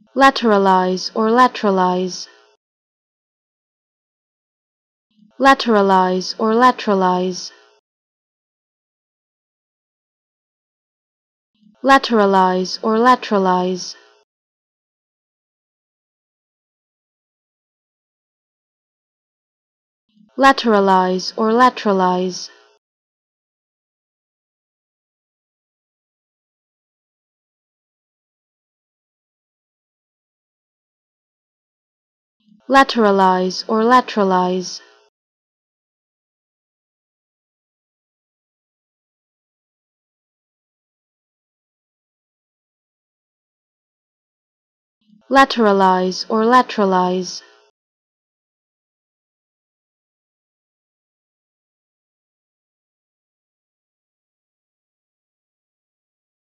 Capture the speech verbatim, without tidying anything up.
Lateralize or lateralize. Lateralize or lateralize. Lateralize or lateralize. Lateralize or lateralize. Lateralize or lateralize. Lateralize or lateralize.